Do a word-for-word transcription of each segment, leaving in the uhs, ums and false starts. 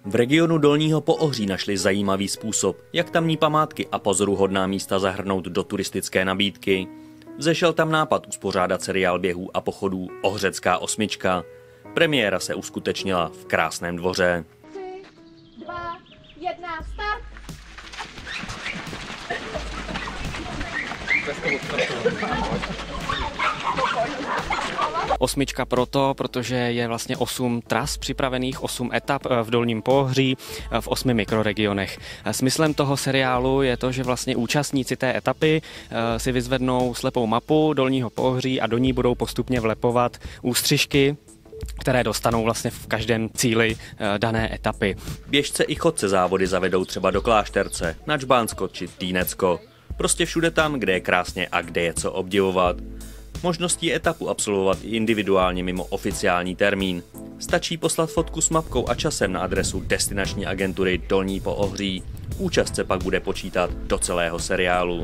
V regionu Dolního Poohří našli zajímavý způsob, jak tamní památky a pozoruhodná místa zahrnout do turistické nabídky. Vzešel tam nápad uspořádat seriál běhů a pochodů Ohřecká osmička. Premiéra se uskutečnila v Krásném Dvoře. Tři, dva, jedna, start! Osmička proto, protože je vlastně osm tras připravených, osm etap v Dolním Poohří v osmi mikroregionech. Smyslem toho seriálu je to, že vlastně účastníci té etapy si vyzvednou slepou mapu Dolního Poohří a do ní budou postupně vlepovat ústřižky, které dostanou vlastně v každém cíli dané etapy. Běžce i chodce závody zavedou třeba do Klášterce, na Čbánsko či Týnecko. Prostě všude tam, kde je krásně a kde je co obdivovat. Možností etapu absolvovat i individuálně mimo oficiální termín. Stačí poslat fotku s mapkou a časem na adresu destinační agentury Dolní Poohří. Účast se pak bude počítat do celého seriálu.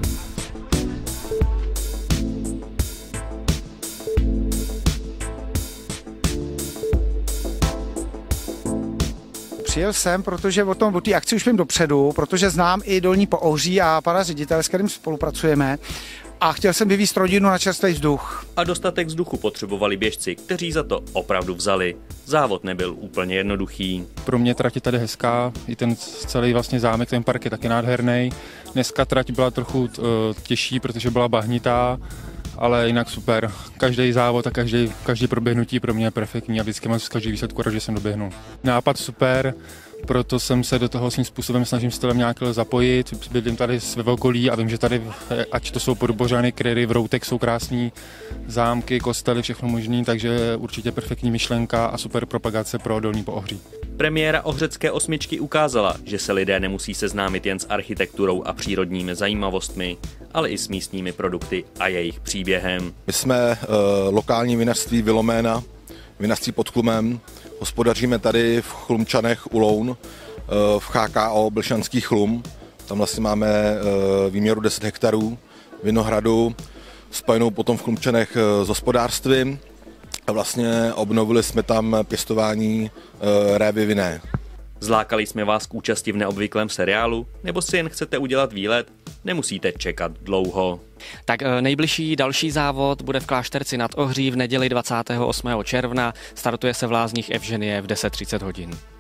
Přijel jsem, protože o tom, o té akci už vím dopředu, protože znám i Dolní Poohří a pana ředitele, s kterým spolupracujeme. A chtěl jsem vyvízt rodinu na čerstvý vzduch. A dostatek vzduchu potřebovali běžci, kteří za to opravdu vzali. Závod nebyl úplně jednoduchý. Pro mě trať je tady hezká, i ten celý vlastně zámek, ten park je taky nádherný. Dneska trať byla trochu uh, těžší, protože byla bahnitá, ale jinak super. Každý závod a každý, každý proběhnutí pro mě je perfektní a vždycky mám z každý výsledku, že jsem doběhnul. Nápad super, proto jsem se do toho svým způsobem snažím stylem nějak zapojit. Bydlím tady ve okolí a vím, že tady, ať to jsou Podbořany, Kryry, Vroutek, jsou krásný zámky, kostely, všechno možný, takže určitě perfektní myšlenka a super propagace pro Dolní Poohří. Premiéra Ohřecké osmičky ukázala, že se lidé nemusí seznámit jen s architekturou a přírodními zajímavostmi, ale i s místními produkty a jejich příběhem. My jsme uh, lokální vinařství Viloména, vinařství pod Chlumem. Hospodaříme tady v Chlumčanech u Loun, uh, v H K O Blšanský Chlum. Tam vlastně máme uh, výměru deset hektarů vinohradu, spojenou potom v Chlumčanech uh, s hospodářstvím. A vlastně obnovili jsme tam pěstování uh, révy vinné. Zlákali jsme vás k účasti v neobvyklém seriálu? Nebo si jen chcete udělat výlet? Nemusíte čekat dlouho. Tak nejbližší další závod bude v Klášterci nad Ohří v neděli dvacátého osmého června. Startuje se v Lázních Evženie v deset třicet hodin.